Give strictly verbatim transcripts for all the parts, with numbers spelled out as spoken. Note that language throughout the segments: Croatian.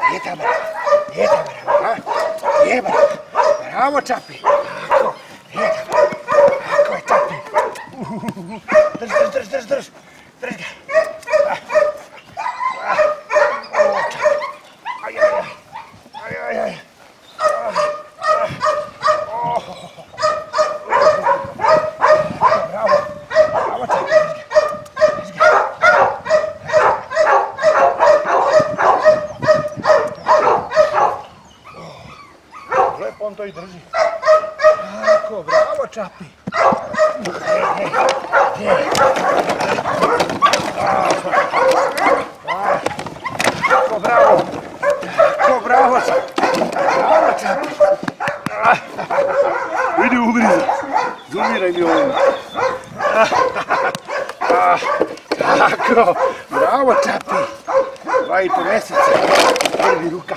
Jeta, bravo. Jeta, bravo, a? Je, bravo. Bravo, Čapi. Tako, jeta, bravo. Tako je, Čapi. Drž, drž, drž, drž, drž. Drž ga. O, Čapi. Aj, aj, aj. Aj, aj, aj. Bravo. Bravo, Čapi. Drž ga. Lepo on to i drži. Tako, bravo, Čapi. Tako, bravo. Tako, bravo. Bravo, Čapi. Vidi ugriza. Zumiraj mi ovdje. Tako, bravo, Čapi. Dva i po mjeseca. Prvi rukav.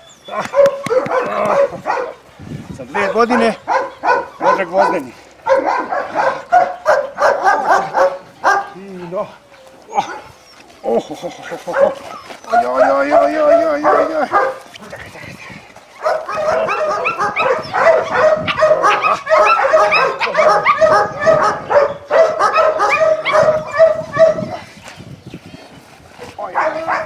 Za dve godine može gvozdeni. Fino. Oh, oh, oh, oh, oh. Oj, oj, oj, oj, oj, oj, oj, oj. Čekaj, čekaj. Oj, oj, oj.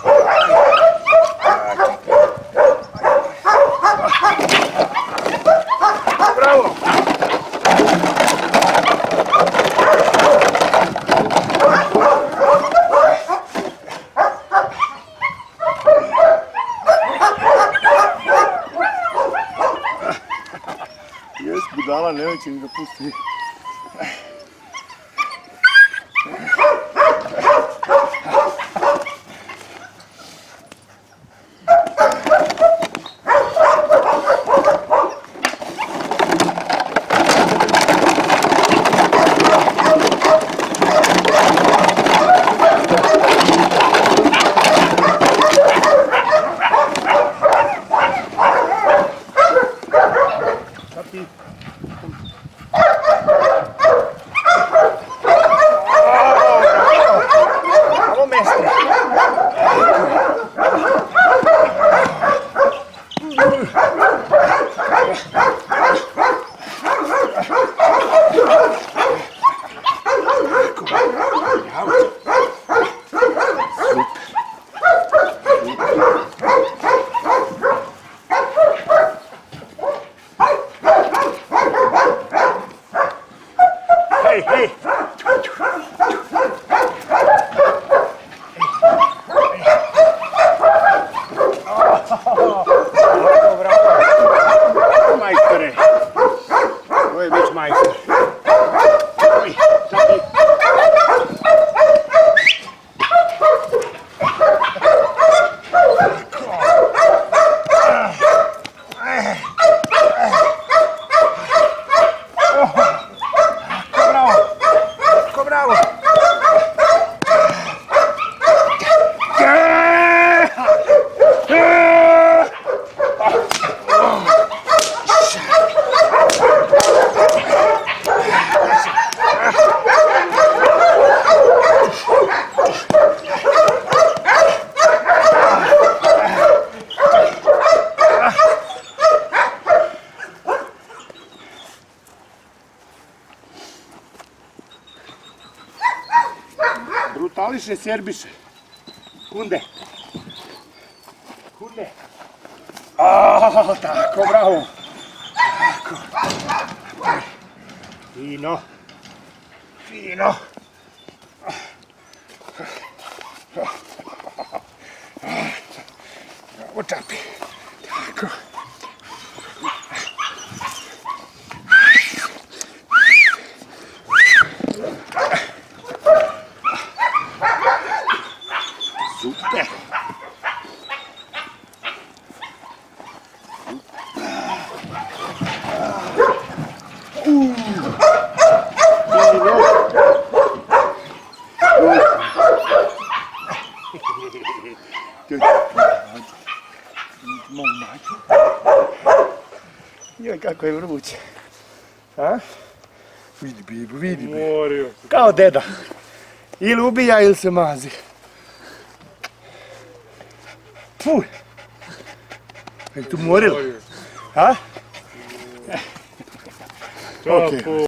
Bravo! Jes, budala, neće mi ga pusti. Brutališe, serbiše. Kunde. Kunde. Aaaa, tako, bravo. Tako. Fino. Fino. Bravo, Čapi. Tako. Super. Joj, kako je vruće. A? Vidi bebu, vidi bebu. Kao deda. Ili ubija ili se mazi. Puj. Nek tu moril? Ha? Čapo.